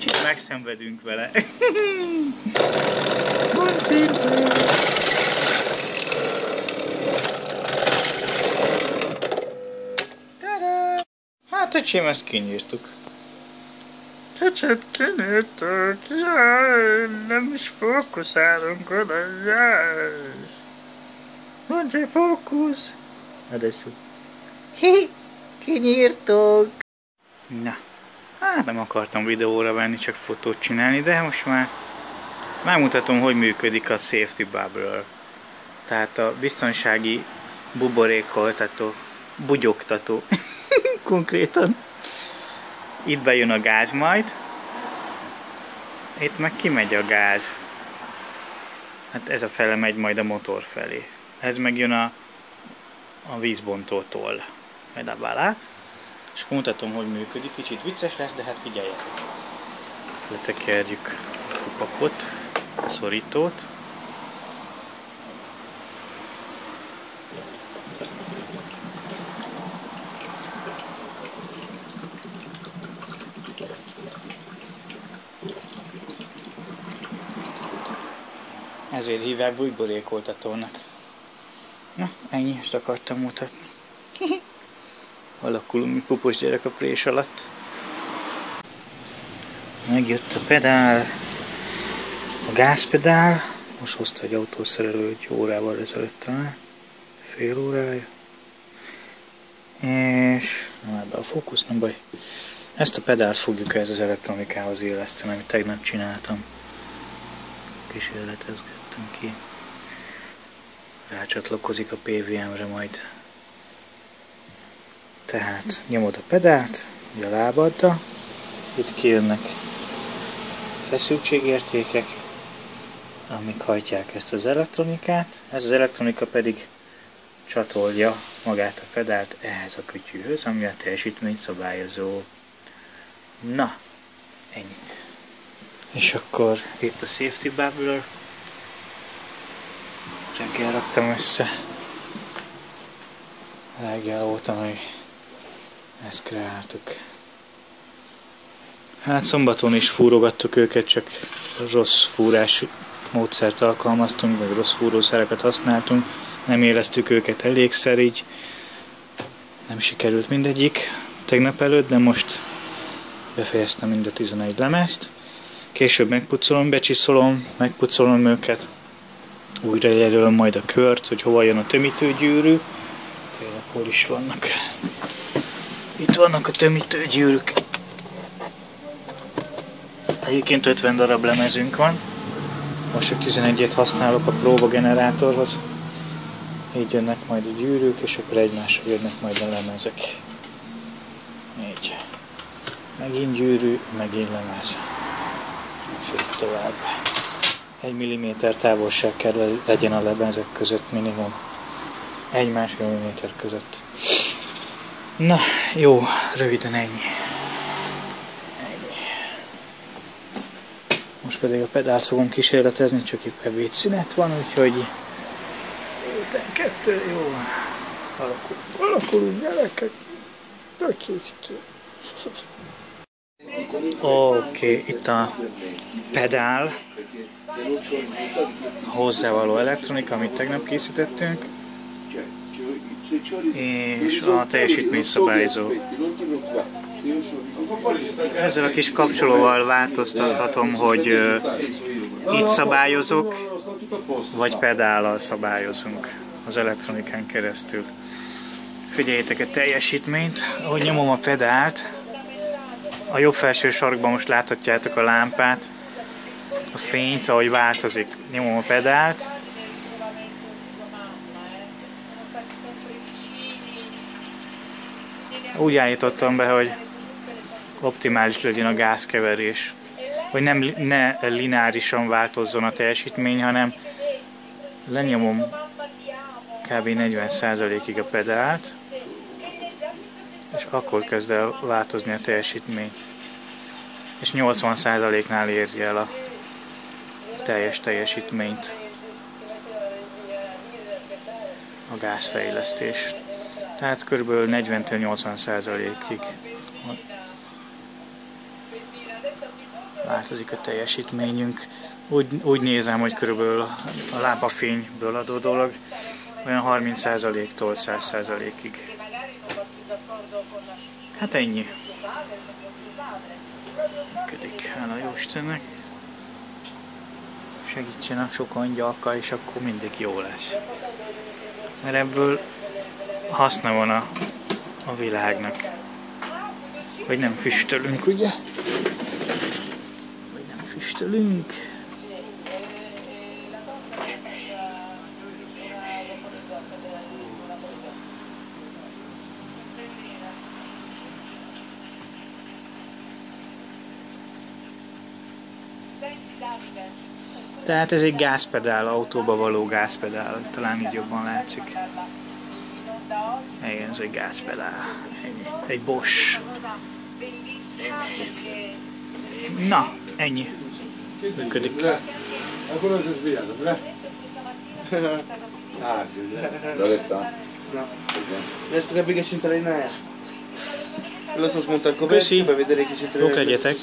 kicsit megszenvedünk vele. Van szintén. Hát öcsém, ezt kinyírtuk. Csöcset kinyírtuk, jaj, nem is fókuszálunk oda, jaj. Mondj egy fókusz. Adesso. Hi, kinyírtuk. Na, hát nem akartam videóra venni, csak fotót csinálni, de most már megmutatom, hogy működik a safety bubble. Tehát a biztonsági buborékoltató, bugyogtató. Konkrétan. Itt bejön a gáz majd. Itt meg kimegy a gáz. Hát ez a fele megy majd a motor felé. Ez megjön a vízbontótól. Majd a bálá. És akkor mutatom, hogy működik. Kicsit vicces lesz, de hát figyeljetek. Letekerjük a kupakot, a szorítót. Ezért hívják buborékoltatónak. Na, ennyi, ezt akartam mutatni. Alakulunk, mi pupos gyerek a prés alatt. Megjött a pedál, a gázpedál. Most hozta egy autószerelő egy órával ezelőtt talán. Fél órája. És nem ebbe a fókusz, nem baj. Ezt a pedált fogjuk ez az elektronikához illeszteni, amit tegnap csináltam. Kísérletezgettem ki. Rácsatlakozik a PVM-re majd. Tehát nyomod a pedált, a lábaddal, itt kijönnek feszültségértékek, amik hajtják ezt az elektronikát, ez az elektronika pedig csatolja magát a pedált ehhez a kütyűhöz, ami a teljesítményt szabályozó. Na, ennyi. És akkor itt a safety bubble, reggel raktam össze, reggel óta meg ezt kreáltuk. Hát szombaton is fúrogattuk őket, csak rossz fúrás módszert alkalmaztunk, meg rossz fúrószereket használtunk, nem élesztük őket elégszer, így nem sikerült mindegyik tegnap előtt, de most befejeztem mind a 11 lemezt. Később megpucolom, becsiszolom, megpucolom őket, újra jelölöm majd a kört, hogy hova jön a tömítőgyűrű. Tényleg hol is vannak. Itt vannak a tömítőgyűrűk. Egyébként 50 darab lemezünk van. Most csak 11-et használok a próbagenerátorhoz. Így jönnek majd a gyűrűk, és akkor egymásra jönnek majd a lemezek. Így. Megint gyűrű, megint lemez. És így tovább. 1 mm távolság kell legyen a lemezek között minimum. 1-1,5 mm között. Na, jó, röviden ennyi. Most pedig a pedált fogom kísérletezni, csak itt ebédszünet van, úgyhogy 2, jó. Alakulunk gyerekek. Hogy készít ki? Oké, itt a pedál, hozzávaló elektronika, amit tegnap készítettünk, és a teljesítményszabályozó. Ezzel a kis kapcsolóval változtathatom, hogy itt szabályozok, vagy pedállal szabályozunk az elektronikán keresztül. Figyeljétek a teljesítményt, ahogy nyomom a pedált, a jobb felső sarokban most láthatjátok a lámpát, a fényt, ahogy változik. Nyomom a pedált. Úgy állítottam be, hogy optimális legyen a gázkeverés. Hogy ne lineárisan változzon a teljesítmény, hanem lenyomom kb. 40%-ig a pedált, és akkor kezd el változni a teljesítmény. És 80%-nál érj el a teljes teljesítményt a gázfejlesztés. Tehát kb. 40-80%-ig. változik a teljesítményünk. Úgy nézem, hogy körülbelül a lámpafényből adódólag olyan 30%-tól 100%-ig. Hát ennyi. Működik, hála Jóistennek. Segítsen a sok angyalka, és akkor mindig jó lesz. Mert ebből haszna van a világnak. Hogy nem füstölünk, ugye? Hogy nem füstölünk. Tehát ez egy gázpedál, autóba való gázpedál, talán így jobban látszik. Igen, ez egy gázpedál. Ennyi. Egy Bosch. Na, ennyi. Működik. Riesco a capire che c'entra in aria. Lo sto smontando il coperchio per vedere che c'entra in aria.